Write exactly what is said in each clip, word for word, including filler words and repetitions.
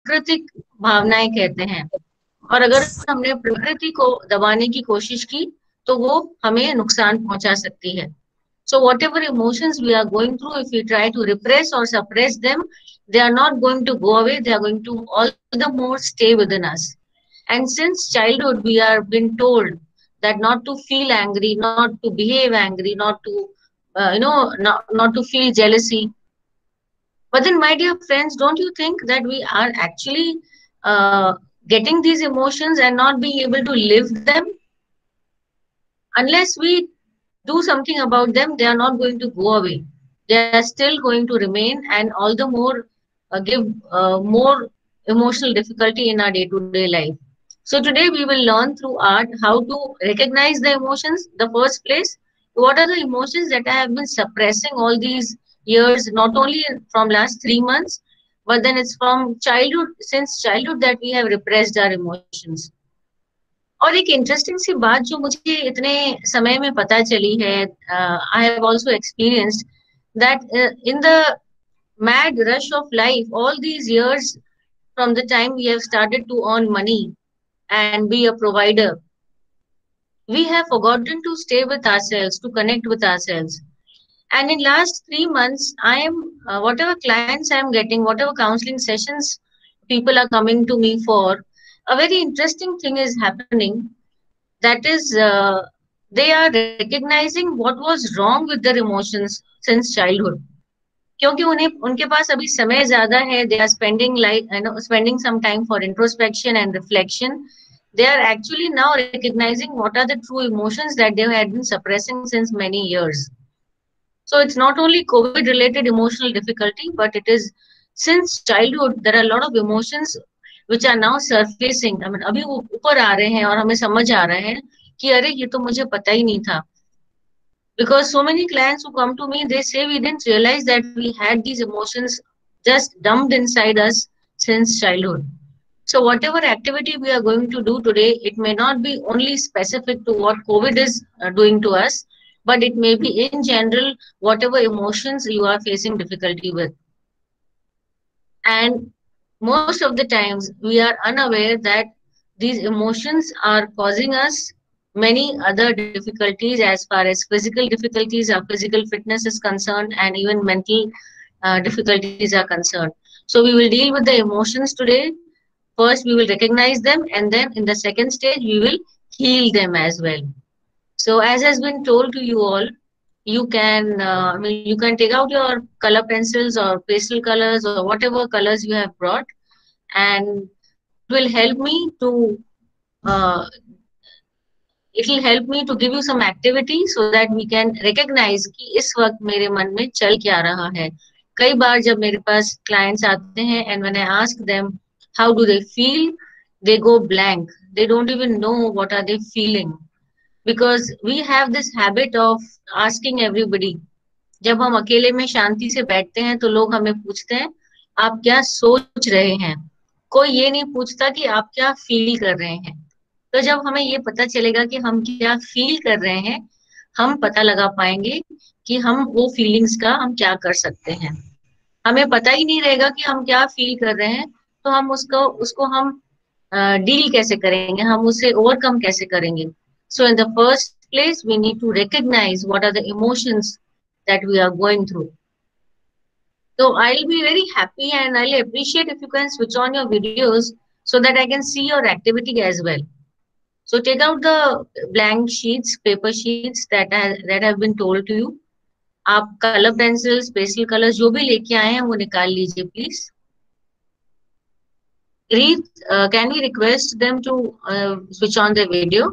प्राकृतिक भावनाएं कहते हैं। और अगर हमने प्रकृति को दबाने की कोशिश की तो वो हमें नुकसान पहुंचा सकती है। So whatever emotions we are going through, if we try to repress or suppress them, they are not going to go away. They are going to all the more stay within us. And since childhood, we are been told that not to feel angry, not to behave angry, not to, uh, you know, not, not to feel jealousy. But then, my dear friends, don't you think that we are actually uh, getting these emotions and not being able to live them? Unless we do something about them, they are not going to go away. They are still going to remain and all the more uh, give uh, more emotional difficulty in our day-to-day life. So today we will learn through art how to recognize the emotions. The first place, what are the emotions that I have been suppressing all these years, not only from last three months, but then it's from childhood, since childhood that we have repressed our emotions. और एक interesting सी बात जो मुझे इतने समय में पता चली है, I have also experienced that in the mad rush of life, all these years from the time we have started to earn money and be a provider, we have forgotten to stay with ourselves, to connect with ourselves. And in last three months, I am, uh, whatever clients I am getting, whatever counseling sessions people are coming to me for, a very interesting thing is happening. That is, uh, they are recognizing what was wrong with their emotions since childhood. क्योंकि उन्हें उनके पास अभी समय ज्यादा है, they are spending like you know spending some time for introspection and reflection. They are actually now recognizing what are the true emotions that they had been suppressing since many years. So it's not only COVID related emotional difficulty, but it is since childhood there are a lot of emotions which are now surfacing. I mean, अभी वो ऊपर आ रहे हैं और हमें समझ आ रहा है कि अरे ये तो मुझे पता ही नहीं था. Because so many clients who come to me, they say we didn't realize that we had these emotions just dumped inside us since childhood. So whatever activity we are going to do today, it may not be only specific to what COVID is uh, doing to us, but it may be in general, whatever emotions you are facing difficulty with. And most of the times we are unaware that these emotions are causing us many other difficulties as far as physical difficulties, our physical fitness is concerned, and even mental uh, difficulties are concerned. So we will deal with the emotions today. First, we will recognize them, and then in the second stage, we will heal them as well. So as has been told to you all, you can uh, I mean, you can take out your color pencils or pastel colors or whatever colors you have brought, and it will help me to uh, it will help me to give you some activity so that we can recognize कि इस वक्त मेरे मन में चल क्या रहा है. कई बार जब मेरे पास clients आते हैं and when I ask them how do they feel, they go blank. They don't even know what are they feeling, because we have this habit of asking everybody. जब हम अकेले में शांति से बैठते हैं तो लोग हमें पूछते हैं आप क्या सोच रहे हैं. कोई ये नहीं पूछता कि आप क्या फील कर रहे हैं. तो जब हमें ये पता चलेगा कि हम क्या फील कर रहे हैं, हम पता लगा पाएंगे कि हम वो फीलिंग्स का हम क्या कर सकते हैं. हमें पता ही नहीं रहेगा कि हम क्या फील कर रहे हैं, तो हम उसको उसको हम डील uh, कैसे करेंगे, हम उसे ओवरकम कैसे करेंगे. So in the first place we need to recognize what are the emotions that we are going through. So I'll be very happy and I'll appreciate if you can switch on your videos so that I can see your activity as well. So take out the blank sheets, paper sheets that I, that have been told to you. आप colour pencils, pastel colours जो भी लेके आए हैं वो निकाल लीजिए please. Read, uh, can we request them to uh, switch on their video?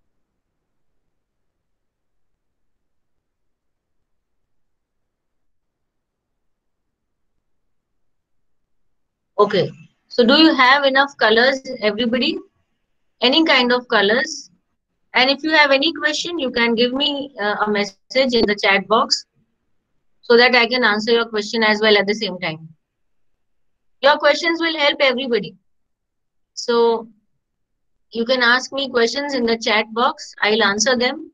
Okay. So do you have enough colors, everybody? Any kind of colors? And if you have any question, you can give me uh, a message in the chat box so that I can answer your question as well at the same time. Your questions will help everybody. So you can ask me questions in the chat box. I'll answer them.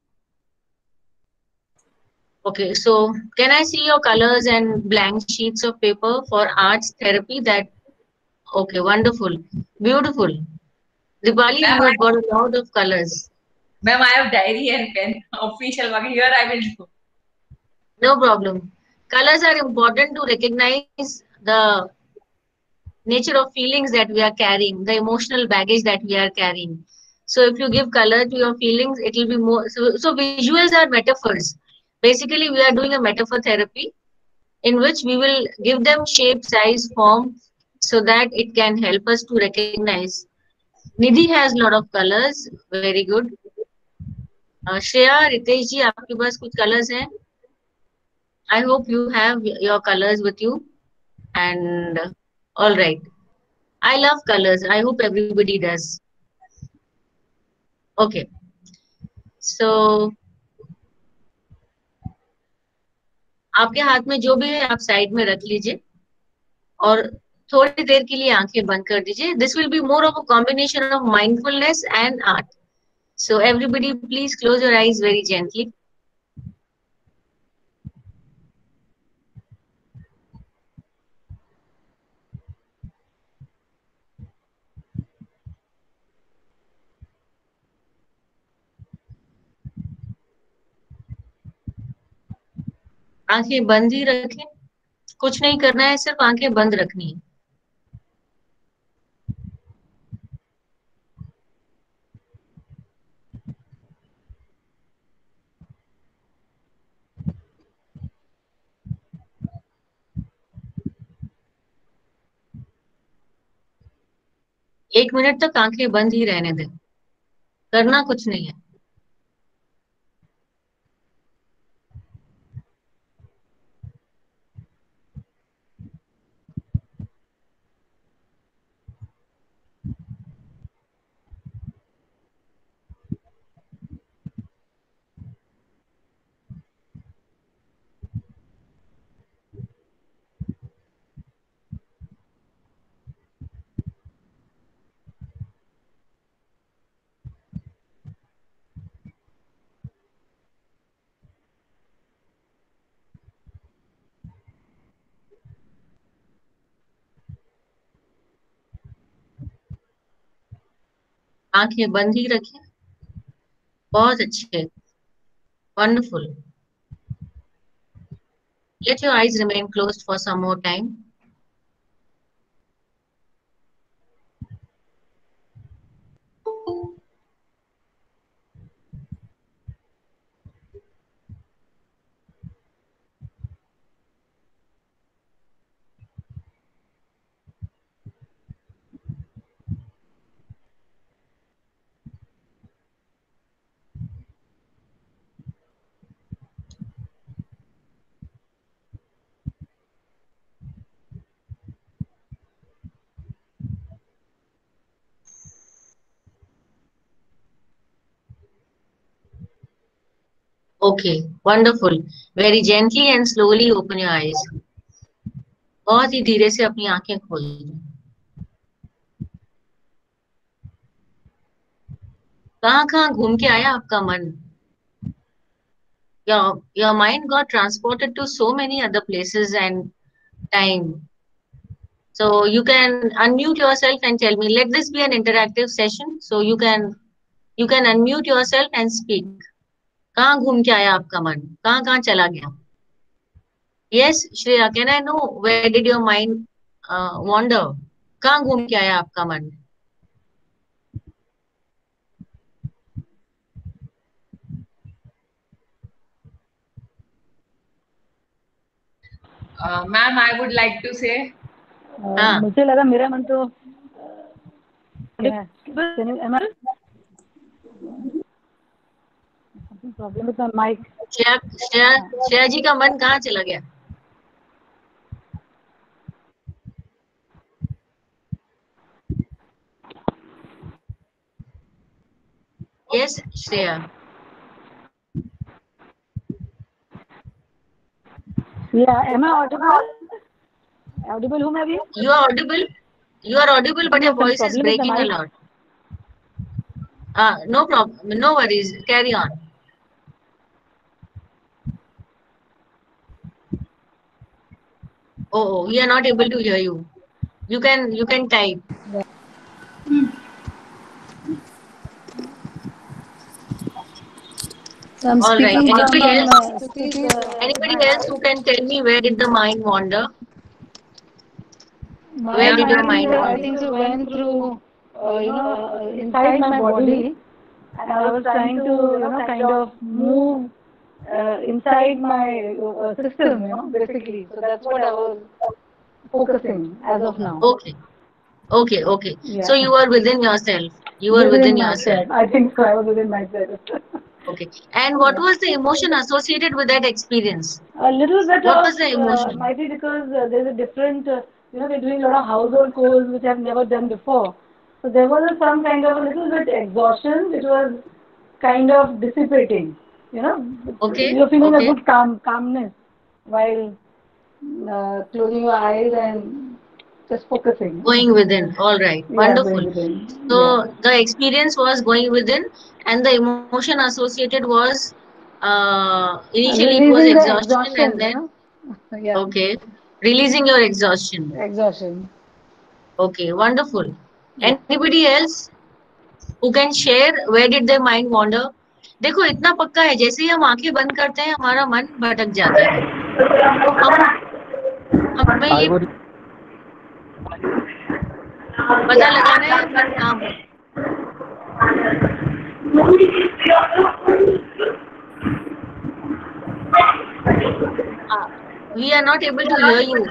Okay, so can I see your colors and blank sheets of paper for arts therapy that Okay, wonderful. Beautiful. Dipali, Ma'am, you I, have got a lot of colors. ma'am, I have diary and pen. Official work. Here I will do. No problem. Colors are important to recognize the nature of feelings that we are carrying, the emotional baggage that we are carrying. So if you give color to your feelings, it will be more. So, so visuals are metaphors. Basically, we are doing a metaphor therapy in which we will give them shape, size, form, so that it can help us to recognize. Nidhi has a lot of colors. Very good. Uh, Shreya, Ritesh ji, आपके पास कुछ colors हैं? I hope you have your colors with you. And uh, all right. I love colors. I hope everybody does. Okay. So आपके हाथ में जो भी है आप साइड में रख लीजिए और थोड़ी देर के लिए आंखें बंद कर दीजिए. This will be more of a combination of mindfulness and art. So everybody please close your eyes very gently. आंखें बंद ही रखें. कुछ नहीं करना है, सिर्फ आंखें बंद रखनी है. एक मिनट तक आंखें बंद ही रहने दें. करना कुछ नहीं है. आंखें बंद ही रखें. बहुत अच्छे. Wonderful. Let your eyes remain closed for some more time. Okay, wonderful. Very gently and slowly open your eyes. बहुत ही धीरे से अपनी आंखें खोल दो. कहाँ कहाँ घूम के आया आपका मन? Your your mind got transported to so many other places and time. So you can unmute yourself and tell me. Let this be an interactive session. So you can you can unmute yourself and speak. कहाँ घूम के आया आपका मन? कहाँ कहाँ चला गया? Yes, Shreya, can I know where did your mind uh, wander? कहाँ घूम के आया आपका मन? Uh, ma'am, I would like to say. हाँ. मुझे लगा मेरा मन तो है. Can you, am I? Something problem with my mic. Shreya Shreya Shreya जी का मन कहाँ चला गया? Yes, Shreya. Yeah, am I audible? Audible हूँ मैं अभी? You are audible. You are audible, but your Some voice is problem with the breaking a mic. lot. Ah, no problem. No worries. Carry on. Oh, oh, we are not able to hear you. You can you can type. So I'm All right. speaking from Anybody else? uh, cities. Uh, Anybody else who can tell me where did the mind wander? my Where Yeah, did your mind, mind uh, I wander? think, so went through, uh, you know, uh, inside my body, and I was trying to, you know, kind of move uh, inside my uh, system, you know, basically. So that's what I was focusing as of now. Okay. Okay. Okay. Yeah. So you were within yourself. You were Within within yourself. myself. I think so. I was within myself. Okay. And what Yeah. was the emotion associated with that experience? A little bit What of, was the uh, emotion? might be because uh, there's a different, uh, you know, we're doing a lot of household chores which I've never done before. So there was a, some kind of a little bit exhaustion which was kind of dissipating. You know, Okay. you're feeling a Okay. good calm, calmness while uh, closing your eyes and just focusing. Going within. All right. Yeah, Wonderful. going within. Yeah. So the experience was going within, and the emotion associated was uh, initially it was Releasing the exhaustion, and exhaustion, then you know. Yeah, okay, releasing your exhaustion. exhaustion. Okay, wonderful. Yeah. Anybody else who can share where did their mind wander? देखो इतना पक्का है जैसे ही हम आंखें बंद करते हैं हमारा मन भटक जाता है तो हम हमें I ये would पता लगाना है बट हाँ we are not able to hear you.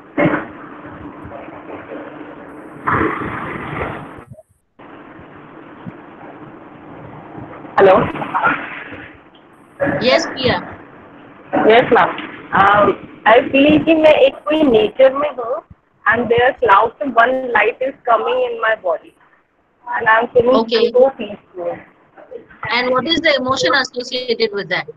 Hello Yes, Priya. Yes ma'am I feel कि मैं एक कोई नेचर में हूँ and there clouds one light is coming in my body and I am feeling Okay. So peaceful And what is the emotion associated with that?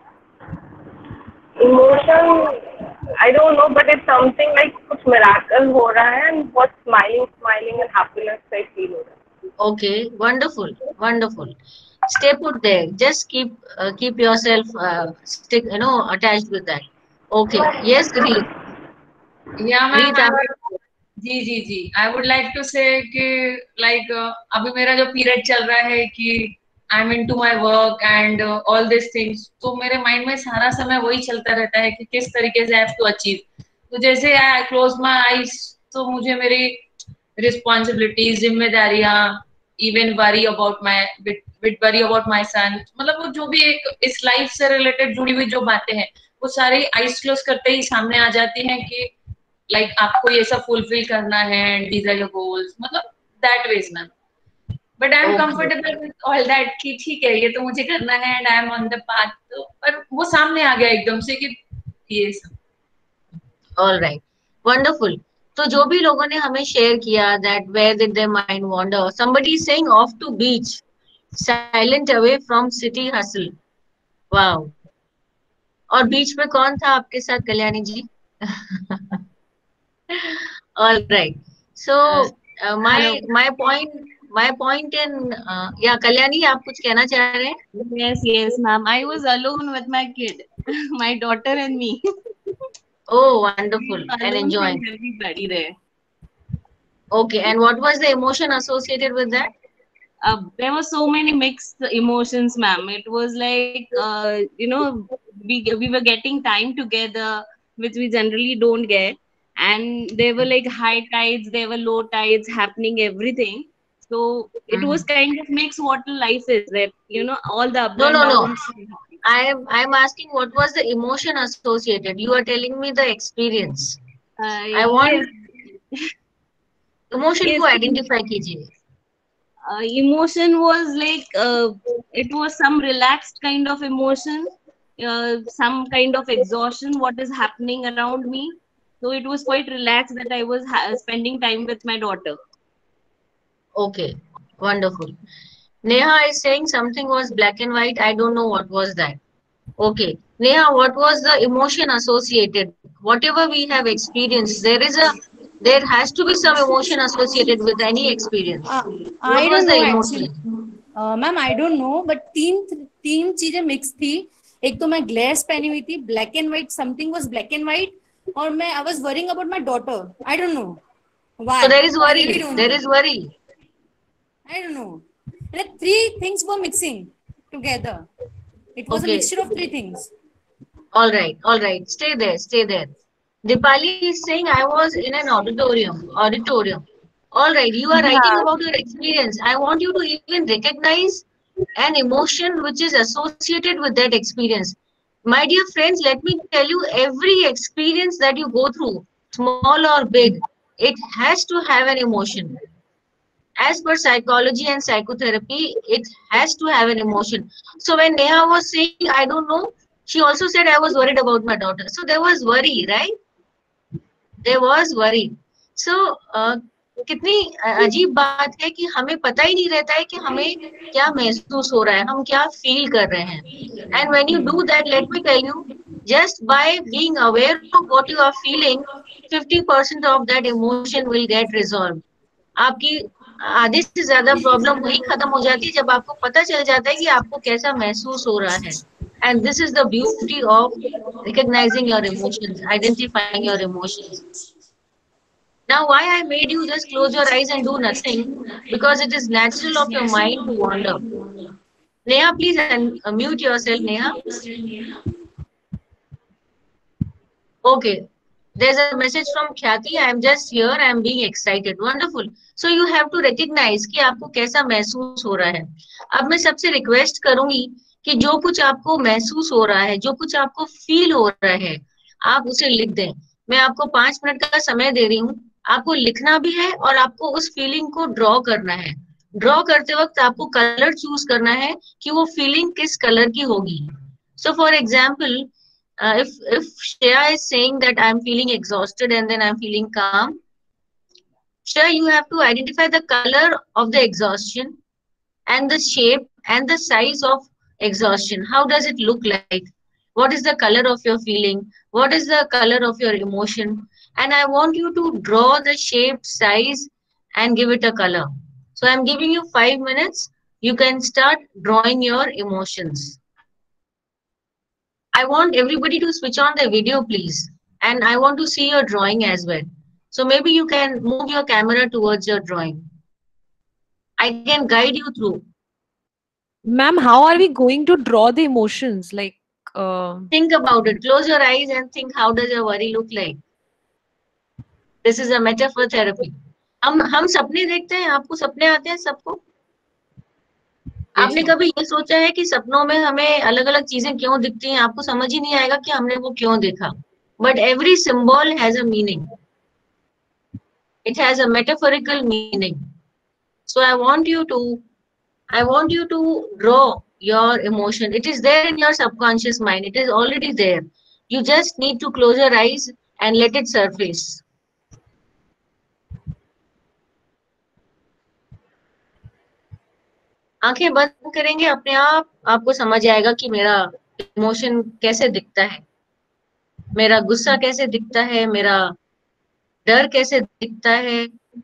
Emotion I don't know but it's something like कुछ miracle हो रहा है and बहुत smiling smiling and happiness का feel हो रहा है Okay, wonderful, wonderful. Stay put there. Just keep uh, keep yourself uh, stick, you know, attached with that. Okay. Yes, Reet. Yeah ma'am Reet, आप जी जी जी I would like to say कि like अभी मेरा जो पीरियड चल रहा है कि I am into my work and all this things तो मेरे माइंड में सारा समय वही चलता रहता है कि किस तरीके से आई हैव टू अचीव तो जैसे आई क्लोज माय आईज तो मुझे मेरी रिस्पॉन्सिबिलिटीज जिम्मेदारियां even worry about my with worry about my son मतलब वो जो भी एक इस लाइफ से रिलेटेड जुड़ी हुई जो बातें हैं वो सारी आईज क्लोज करते ही सामने आ जाती हैं कि लाइक like, आपको ये सब फुलफिल करना है and these are your goals मतलब that ways ma'am but I am okay. Comfortable with all that कि ठीक है ये तो मुझे करना है and I am on the path तो पर वो सामने आ गया एकदम से कि ये सब All right. Wonderful. तो जो भी लोगों ने हमें शेयर किया that where did their mind wander? Somebody is saying off to beach, silent away from city hustle. Wow. और बीच में कौन था आपके साथ Kalyani ji? All right. So uh, my Hello. my point my point in uh, yeah Kalyani आप कुछ कहना चाह रहे हैं? Yes, yes, ma'am. I was alone with my kid, my daughter and me. Oh, wonderful and Alone enjoying. from everybody there. Okay, and what was the emotion associated with that? Uh, there were so many mixed emotions, ma'am. It was like, uh, you know, we we were getting time together, which we generally don't get, and there were like high tides, there were low tides happening, everything. So it was kind of mixed what life is, that you know, all the ups No, and no, no. downs. I am I'm asking what was the emotion associated? You are telling me the experience. Uh, I want yes, emotion yes. को identify कीजिए. Uh, emotion was like uh, it was some relaxed kind of emotion, uh, some kind of exhaustion what is happening around me, so it was quite relaxed that I was ha- spending time with my daughter. Okay, wonderful. Neha is saying something was black and white. I don't know what was that. Okay, Neha, what was the emotion associated? Whatever we have experienced, there is a there has to be some emotion associated with any experience. Uh, What I was don't the know emotion? actually, ma'am I don't know but तीन तीन चीजें mix थी. एक तो मैं glace पहनी हुई थी, black and white, something was black and white, और मैं I was worrying about my daughter. I don't know. Why? So there is I really worry. don't There know. is worry. I don't know. Like three things were mixing together. It was a Okay. mixture of three things. All right. All right. Stay there. Stay there. Dipali is saying I was in an auditorium. Auditorium. All right. You are writing Yeah. about your experience. I want you to even recognize an emotion which is associated with that experience. My dear friends, let me tell you, every experience that you go through, small or big, it has to have an emotion. As per psychology and psychotherapy, it has to have an emotion. So when Neha was saying, I don't know, she also said, I was worried about my daughter. So there was worry, right? There was worry. So uh, कितनी अजीब बात है कि हमें पता ही नहीं रहता है कि हमें क्या महसूस हो रहा है, हम क्या फील कर रहे हैं. And when you do that, let me tell you, just by being aware of what you are feeling, fifty percent of that emotion will get resolved. आपकी आधे से ज्यादा प्रॉब्लम वही खत्म हो जाती है जब आपको पता चल जाता है कि आपको कैसा महसूस हो रहा है. And this is the beauty of recognizing your emotions, identifying your emotions. Now, why I made you just close your eyes and do nothing? Because it is natural of your mind to wander. Neha, please un- uh, mute yourself, Neha. Okay. There's a message from Khyati. I am just here. I am being excited. Wonderful. So you have to recognize कि आपको कैसा महसूस हो रहा है. अब मैं सबसे रिक्वेस्ट करूंगी कि जो कुछ आपको महसूस हो रहा है, जो कुछ आपको फील हो रहा है, आप उसे लिख दें. मैं आपको पांच मिनट का समय दे रही हूँ. आपको लिखना भी है और आपको उस फीलिंग को ड्रॉ करना है. ड्रॉ करते वक्त आपको कलर चूज करना है कि वो फीलिंग किस कलर की होगी. So for example, uh, if if Shreya is saying that I'm feeling exhausted and then I'm feeling calm, Shreya, you have to identify the color of the exhaustion and the shape and the size of exhaustion. How does it look like? What is the color of your feeling? What is the color of your emotion? And I want you to draw the shape, size, and give it a color. So I'm giving you five minutes. You can start drawing your emotions. I want everybody to switch on the video, please. And I want to see your drawing as well. So maybe you can move your camera towards your drawing. I can guide you through. Ma'am, how are we going to draw the emotions? Like, uh, Think about it. Close your eyes and think, how does your worry look like? This is a metaphor therapy. हम हम सपने देखते हैं. आपको सपने आते हैं सबको? आपने कभी ये सोचा है कि सपनों में हमें अलग अलग चीजें क्यों दिखती हैं? आपको समझ ही नहीं आएगा कि हमने वो क्यों देखा. But every symbol has a meaning. It has a metaphorical meaning. So I want you to I want you to draw your emotion. It is there in your subconscious mind. It is already there. You just need to close your eyes and let it surface. आंखें बंद करेंगे अपने आप आपको समझ आएगा कि मेरा इमोशन कैसे दिखता है, मेरा गुस्सा कैसे दिखता है, मेरा डर कैसे दिखता है.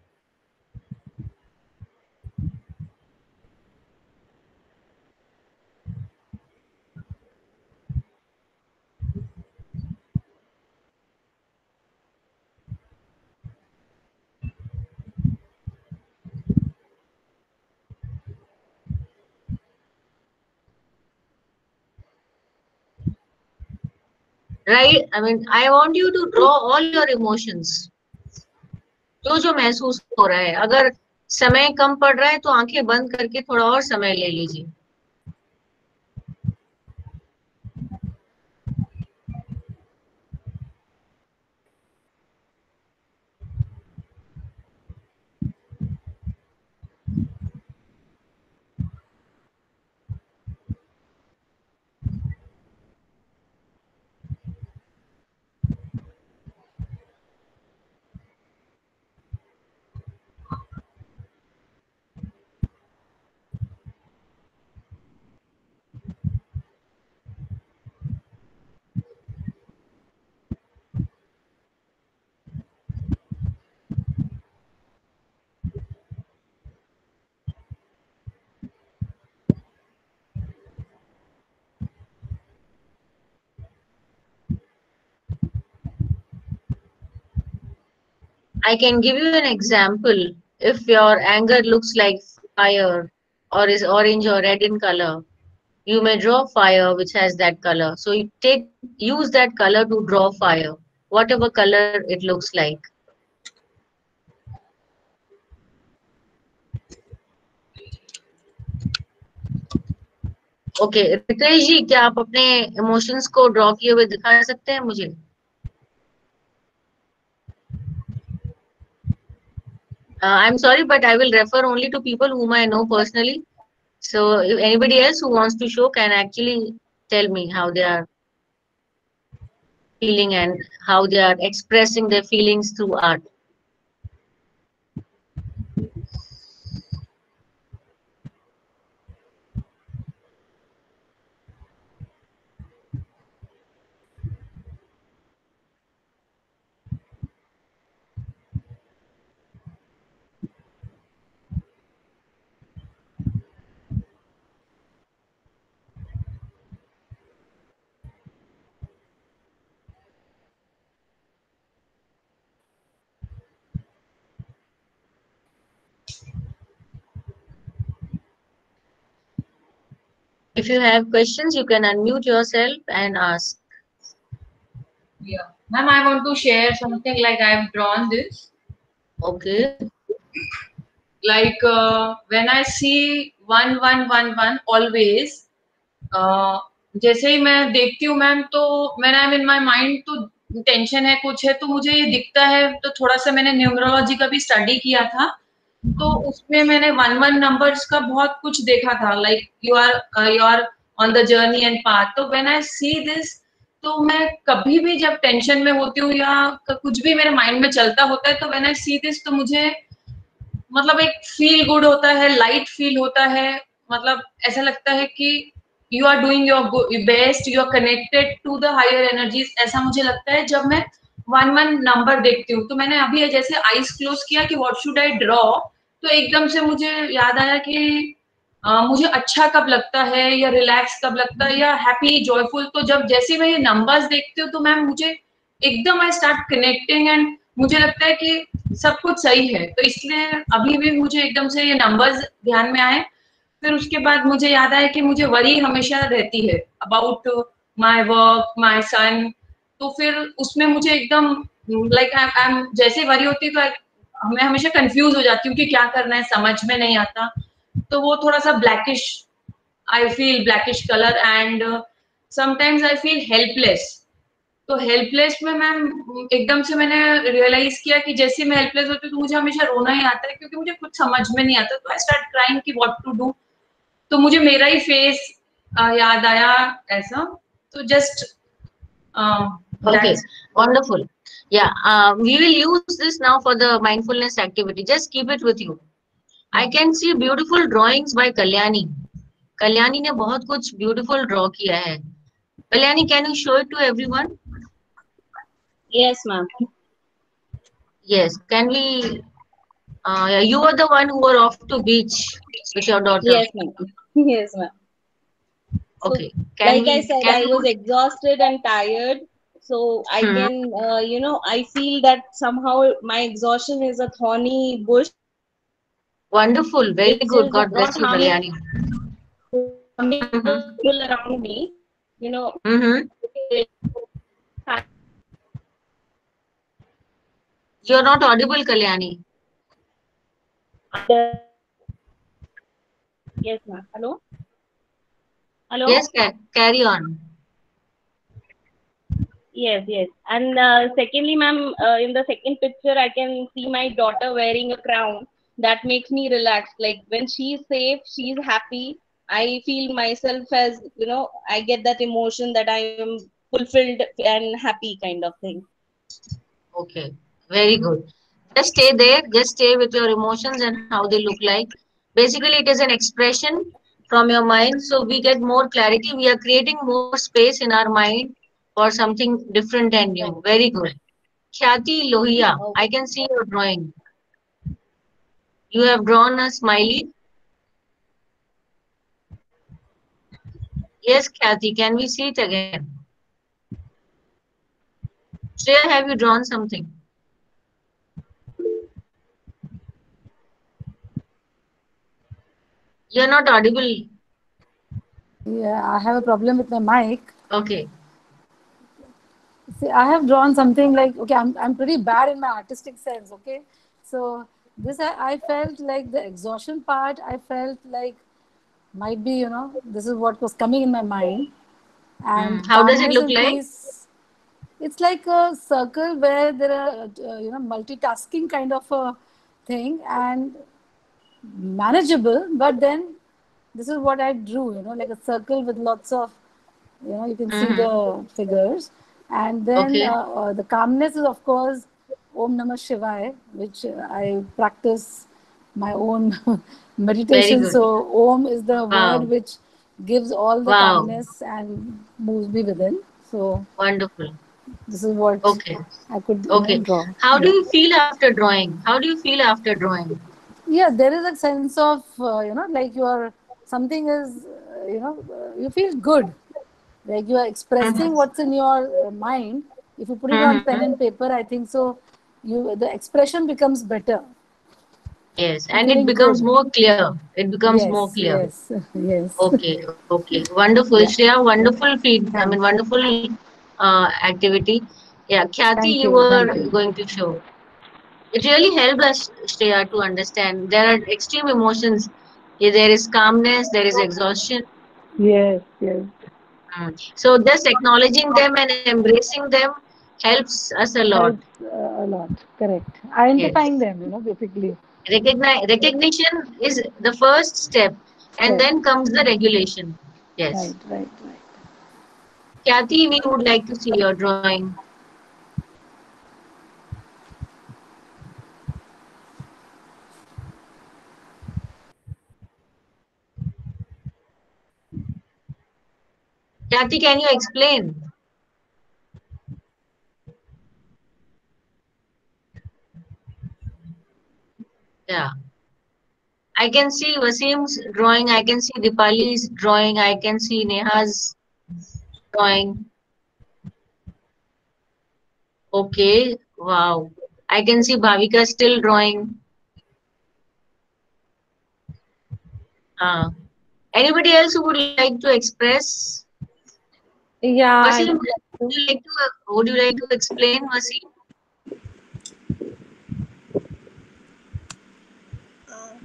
Right? I mean, I want you to draw all your emotions. जो जो महसूस हो रहा है. अगर समय कम पड़ रहा है तो आंखें बंद करके थोड़ा और समय ले लीजिए. I can give you an example. If your anger looks like fire or is orange or red in color, you may draw fire which has that color. So you take use that color to draw fire, whatever color it looks like. Okay Ritesh ji, क्या आप अपने emotions को draw किए हुए दिखा सकते हैं मुझे? Uh, I'm sorry, but I will refer only to people whom I know personally. So if anybody else who wants to show can actually tell me how they are feeling and how they are expressing their feelings through art. If you have questions, you can unmute yourself and ask. Yeah, ma'am, I want to share something like I've drawn this. Okay. Like uh, when I see one one one one always, uh, जैसे ही मैं देखती हूँ ma'am, तो मैंने I in my mind तो tension है, कुछ है, तो मुझे ये दिखता है। तो थोड़ा सा मैंने न्यूमरोलॉजी का भी स्टडी किया था, तो उसमें मैंने वन वन नंबर्स का बहुत कुछ देखा था, like you are you are on the journey and path. तो व्हेन आई सी दिस, तो मैं कभी भी जब टेंशन में होती हूँ या कुछ भी मेरे माइंड में चलता होता है, तो व्हेन आई सी दिस, तो मुझे मतलब एक फील गुड होता है, लाइट फील होता है। मतलब ऐसा लगता है कि you are doing your best, you are connected to the higher energies, ऐसा मुझे लगता है जब मैं वन वन नंबर देखती हूँ। तो मैंने अभी जैसे आईज क्लोज किया कि व्हाट शुड आई ड्रॉ, तो एकदम से मुझे याद आया कि uh, मुझे अच्छा कब लगता है या रिलैक्स कब लगता है या हैप्पी जॉयफुल। तो जब जैसे मैं ये नंबर्स देखती हूँ, तो मैम मुझे एकदम आई स्टार्ट कनेक्टिंग एंड मुझे लगता है कि सब कुछ सही है। तो इसलिए अभी भी मुझे एकदम से ये नंबर्स ध्यान में आए। फिर उसके बाद मुझे याद आया कि मुझे वरी हमेशा रहती है about my work, my son. तो फिर उसमें मुझे एकदम लाइक आई एम जैसे वरी होती है, तो मैं हमेशा कंफ्यूज हो जाती हूँ कि क्या करना है, समझ में नहीं आता। तो वो थोड़ा सा blackish, I feel blackish colour and sometimes I feel helpless. तो हेल्पलेस में मैम एकदम से मैंने रियलाइज किया कि जैसे मैं हेल्पलेस होती हूँ, तो मुझे हमेशा रोना ही आता है, क्योंकि मुझे कुछ समझ में नहीं आता। तो आई स्टार्ट क्राइंग कि व्हाट टू डू। तो मुझे मेरा ही फेस याद आया ऐसा। तो just Okay, wonderful. Yeah, uh, we will use this now for the mindfulness activity. Just keep it with you. I can see beautiful drawings by Kalyani. Kalyani ने बहुत कुछ beautiful draw किया है. Kalyani, can you show it to everyone? Yes, ma'am. Yes. Can we? Uh, yeah, you were the one who were off to beach with your daughter. Yes, ma'am. Yes, ma'am. Okay. So, Can like we, I said, can I we was put- exhausted and tired. So I Hmm. can, uh, you know, I feel that somehow my exhaustion is a thorny bush. Wonderful. Very which good. is God bless not you, harming Kalyani. Mm-hmm. people around me. You know, Mm-hmm. You're not audible, Kalyani. Yes, ma'am. Hello? Hello? Yes, ca carry on. Yes, yes. And uh, secondly, ma'am, uh, in the second picture, I can see my daughter wearing a crown. That makes me relaxed. Like when she's safe, she's happy. I feel myself as, you know, I get that emotion that I am fulfilled and happy kind of thing. Okay, very good. Just stay there. Just stay with your emotions and how they look like. Basically, it is an expression from your mind. So we get more clarity. We are creating more space in our mind for something different and new. Very good. Khyati Lohia, I can see your drawing. You have drawn a smiley. Yes, Khyati, can we see it again? Shreya, have you drawn something? You're not audible. Yeah, I have a problem with my mic. Okay. See, I have drawn something like, okay, I'm, I'm pretty bad in my artistic sense, okay? So this, I, I felt like the exhaustion part, I felt like might be, you know, this is what was coming in my mind. And Mm. How does it calmness look and like? peace, it's like a circle where there are, uh, you know, multitasking kind of a thing and manageable, but then this is what I drew, you know, like a circle with lots of, you know, you can see Mm-hmm. the figures. And then Okay. uh, uh, the calmness is, of course, Om Namah Shivaya, which uh, I practice my own Very meditation. good. So, Om is the word Wow. which gives all the Wow. calmness and moves me within. So, Wonderful. this is what Okay. I could, you know, Okay. draw. How do Yeah. you feel after drawing? How do you feel after drawing? Yeah, there is a sense of, uh, you know, like you are, something is, uh, you know, uh, you feel good. Like you are expressing Mm-hmm. what's in your uh, mind. If you put it on pen Mm-hmm. and paper, I think so, you the expression becomes better. Yes, I'm and it feeling becomes good. more clear. It becomes more Yes, clear. yes, yes. Okay, okay. Wonderful. Yeah. Shreya, wonderful feed. I mean, wonderful uh, activity. Yeah, Khyati, Thank you you. were Thank you. going to show. It really helped us, Shreya, to understand there are extreme emotions. Yeah, there is calmness, there is exhaustion. Yes, yes. Mm. So just acknowledging them and embracing them helps us a lot. Helps uh, a lot. Correct. Yes. Identifying them, you know, basically. Recognize, recognition is the first step, and Step. then comes the regulation. Yes. Right, right, right. Kathy, we would like to see your drawing. Kathy, can you explain? Yeah. I can see Wasim's drawing, I can see Dipali's drawing, I can see Neha's drawing. Okay, wow. I can see Bhavika still drawing. Uh, anybody else who would like to express? Yeah, I Wasim, would would like you like to would you like to explain, Wasim? Uh,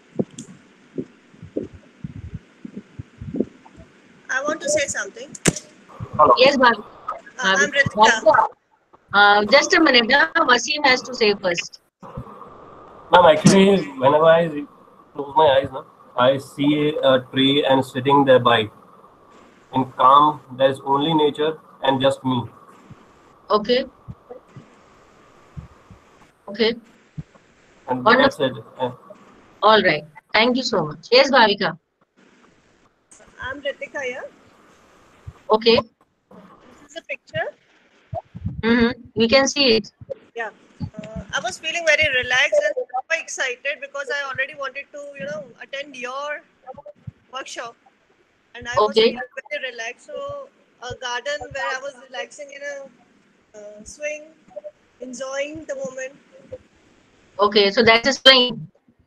I want to say something. Hello. Yes, Bhavika. Uh, I'm Bhavika. Ritika. Bhavika, Uh, just a minute, huh? Wasim has to say first. Ma'am, actually, whenever I re- close my eyes, na, I see a tree and sitting thereby. In calm, there's only nature and just me. Okay, okay, And that's wonderful. it. And All right. Thank you so much. Yes, Bhavika. I'm Ritika here. Okay. This is a picture. Mm-hmm. We can see it. Yeah. Uh, I was feeling very relaxed and super excited because I already wanted to, you know, attend your workshop. And I was Okay. feeling very relaxed. So, a garden where I was relaxing in a uh, swing, enjoying the moment. Okay. So that's a swing.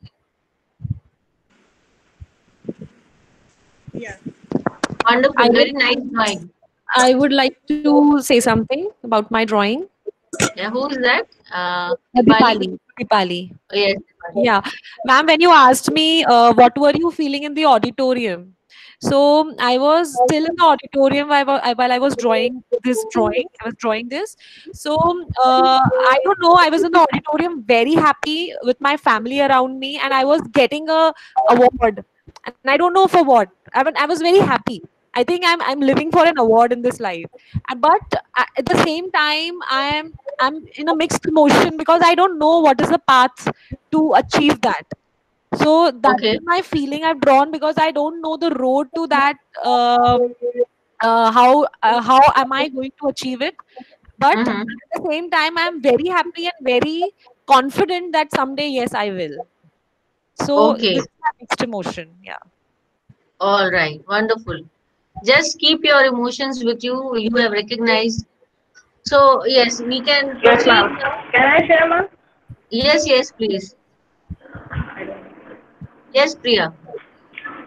Yeah. I Wonderful. would Very nice drawing. I would like to say something about my drawing. Yeah. Who is that? Uh, Uh, Dipali. Dipali. Dipali. Oh, yes. Dipali. Yeah, ma'am, when you asked me uh, what were you feeling in the auditorium, so I was still in the auditorium while, I wa- while I was drawing this drawing. I was drawing this. So uh, I don't know. I was in the auditorium, very happy with my family around me, and I was getting a award, and I don't know for what. I mean, I was very happy. I think I'm I'm living for an award in this life, Uh, but uh, at the same time, I am I'm in a mixed emotion because I don't know what is the path to achieve that. So that Okay. is my feeling I've drawn because I don't know the road to that. Uh, uh, how uh, how am I going to achieve it? But at Mm-hmm. the same time, I'm very happy and very confident that someday, yes, I will. So this Okay. is my mixed emotion. Yeah. All right. Wonderful. Just keep your emotions with you. You have recognized. So yes, we can Yes, proceed ma'am. now. Can I share, ma'am? Yes, yes, please. Yes, Priya.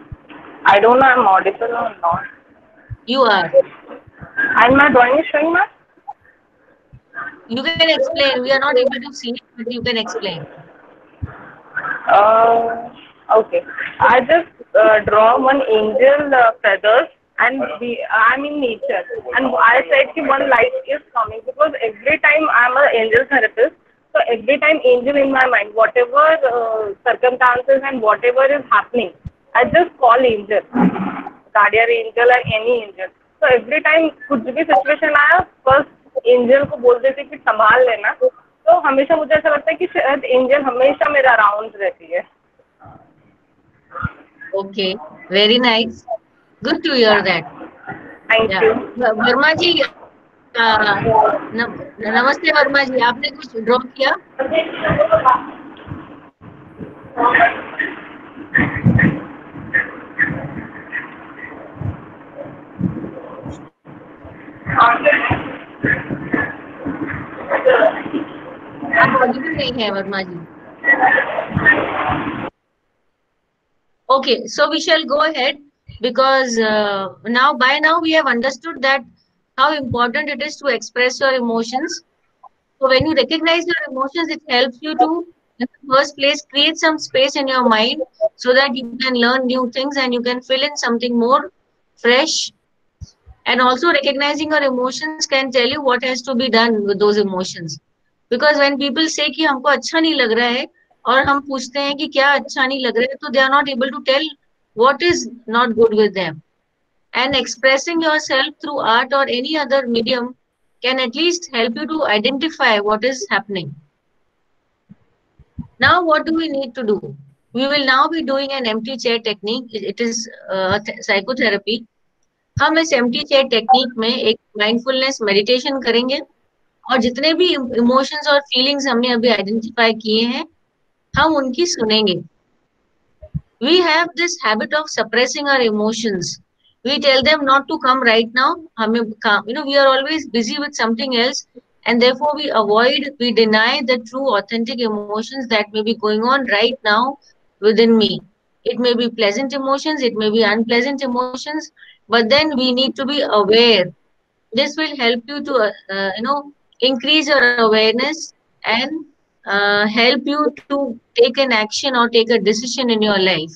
I don't know I'm audible or not. You are. And my drawing is showing, ma'am? You can explain. We are not able to see it, but you can explain. Uh, okay. I just uh, draw one angel uh, feathers, and we, I'm in nature. And I said that one light is coming because every time I'm an angel therapist, so every time angel in my mind, whatever uh, circumstances and whatever is happening, I just call angel, guardian angel or any angel. So every time कुछ भी situation आया, first angel को बोल देते कि संभाल लेना. तो हमेशा मुझे ऐसा लगता है कि शायद एंजल हमेशा मेरा अराउंड रहती है. Okay, very nice. Good to hear that. Thank Yeah. you. Verma ji, uh, नमस्ते वर्मा जी, आपने कुछ ड्रॉ किया? आप ऑडिबल नहीं है वर्मा जी. Okay, so we shall go ahead because uh, now by now we have understood that how important it is to express your emotions. So when you recognize your emotions, it helps you to, in the first place, create some space in your mind so that you can learn new things and you can fill in something more fresh. And also recognizing your emotions can tell you what has to be done with those emotions. Because when people say कि हमको अच्छा नहीं लग रहा है और हम पूछते हैं कि क्या अच्छा नहीं लग रहा है, तो they are not able to tell what is not good with them. And expressing yourself through art or any other medium can at least help you to identify what is happening. Now, what do we need to do? We will now be doing an empty chair technique. It is uh, psychotherapy. हम इस empty chair technique में एक mindfulness meditation करेंगे और जितने भी emotions और feelings हमने अभी आइडेंटिफाई किए हैं हम उनकी सुनेंगे. We have this habit of suppressing our emotions. We tell them not to come right now. हमें you know we are always busy with something else and therefore we avoid, we deny the true authentic emotions that may be going on right now within me. It may be pleasant emotions, it may be unpleasant emotions, but then we need to be aware. This will help you to uh, uh, you know increase your awareness and uh, help you to take an action or take a decision in your life.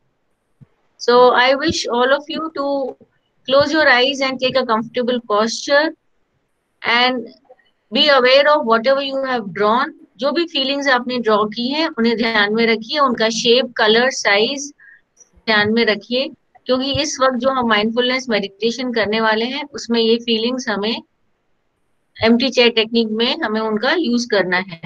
So I wish all of you to close your eyes and take a comfortable posture and be aware of whatever you have drawn. जो भी feelings आपने draw की हैं उन्हें ध्यान में रखिए, उनका shape, color, size ध्यान में रखिए क्योंकि इस वक्त जो हम mindfulness meditation करने वाले हैं उसमें ये feelings हमें empty chair technique में हमें उनका use करना है.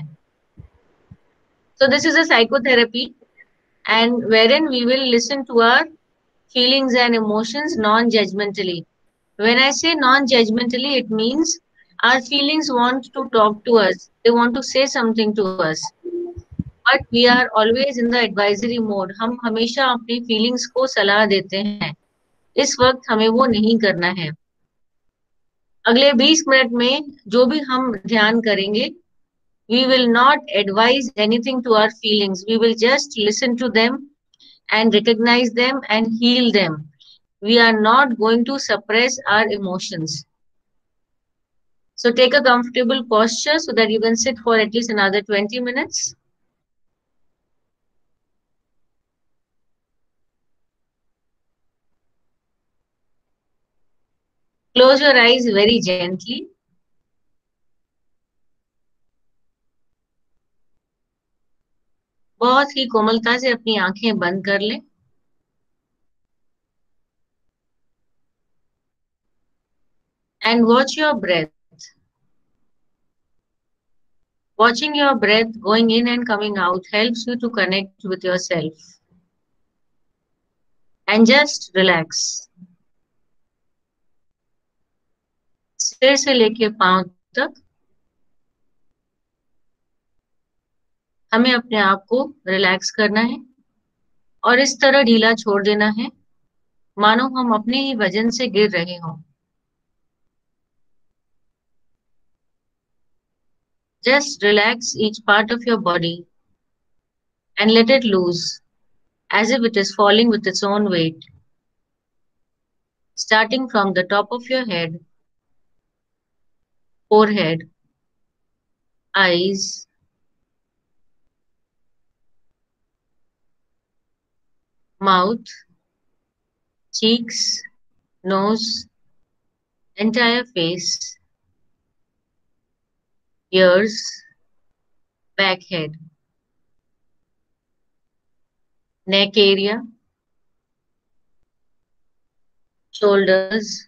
So this is a psychotherapy and wherein we will listen to our feelings and emotions non-judgmentally. When I say non-judgmentally, it means our feelings want to talk to us. They want to say something to us. But we are always in the advisory mode. हम हमेशा अपनी feelings को सलाह देते हैं. इस वक्त हमें वो नहीं करना है. अगले बीस मिनट में जो भी हम ध्यान करेंगे, we will not advise anything to our feelings. We will just listen to them and recognize them and heal them. We are not going to suppress our emotions. So take a comfortable posture so that you can sit for at least another twenty minutes. Close your eyes very gently. बहुत ही कोमलता से अपनी आंखें बंद कर लें. And watch your breath. Watching your breath going in and coming out helps you to connect with yourself. And just relax. सिर से लेके पांव तक हमें अपने आप को रिलैक्स करना है और इस तरह ढीला छोड़ देना है मानो हम अपने ही वजन से गिर रहे हों. Just relax each part of your body and let it loose as if it is falling with its own weight. starting from the top of your head, forehead, eyes, mouth, cheeks, nose, entire face, ears, back head, neck area, shoulders,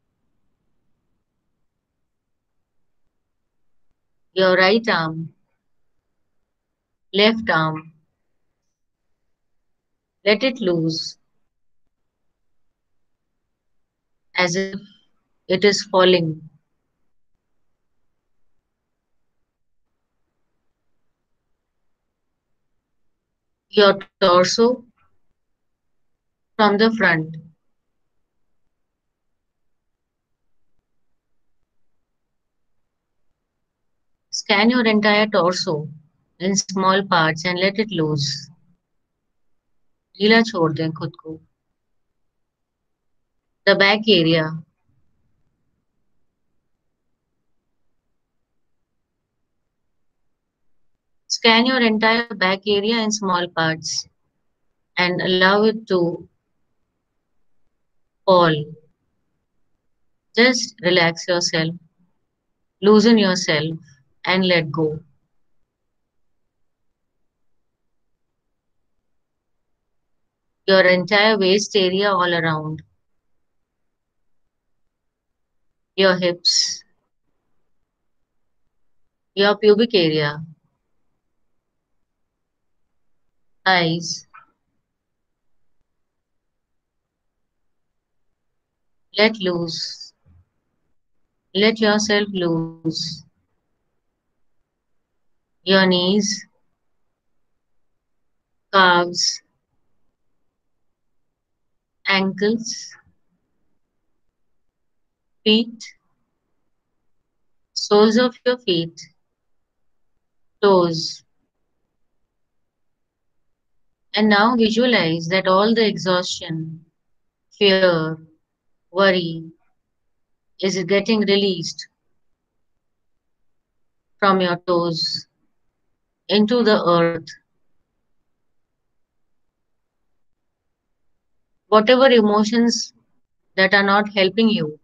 your right arm, left arm. Let it loose as if it is falling. Your torso from the front. Scan your entire torso in small parts and let it loose. ढीला छोड़ दें खुद को. The back area. Scan your entire back area in small parts and allow it to fall. Just relax yourself, loosen yourself and let go. Your entire waist area all around. Your hips, your pubic area, eyes. Let loose. Let yourself loose. Your knees, calves, ankles, feet, soles of your feet, toes. And now visualize that all the exhaustion, fear, worry is getting released from your toes into the earth. Whatever emotions that are not helping you,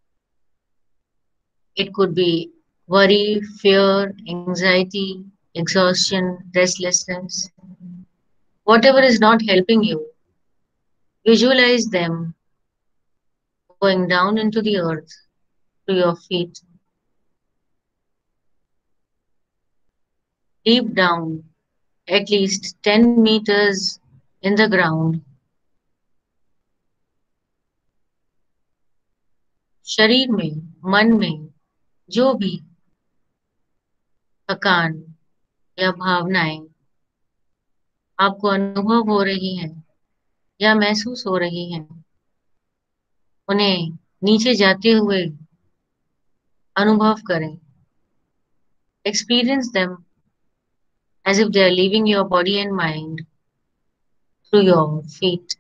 it could be worry, fear, anxiety, exhaustion, restlessness. Whatever is not helping you, visualize them going down into the earth to your feet. Deep down, at least ten meters in the ground. शरीर में, मन में, जो भी थकान या भावनाएं आपको अनुभव हो रही हैं या महसूस हो रही हैं, उन्हें नीचे जाते हुए अनुभव करें. Experience them as if they are leaving your body and mind through your feet.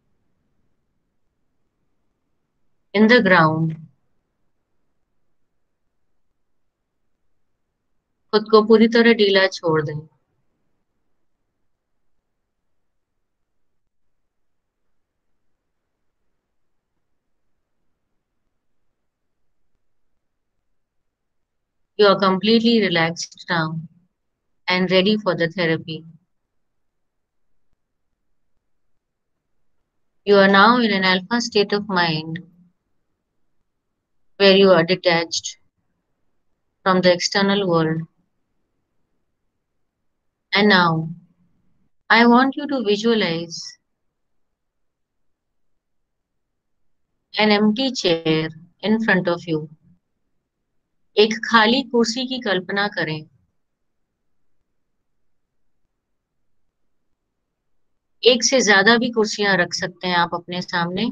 In the ground, खुद को पूरी तरह ढीला छोड़ दें. You are completely relaxed now and ready for the therapy. You are now in an alpha state of mind where you are detached from the external world. And now, I want you to visualize an empty chair in front of you. एक खाली कुर्सी की कल्पना करें. एक से ज्यादा भी कुर्सियां रख सकते हैं आप अपने सामने.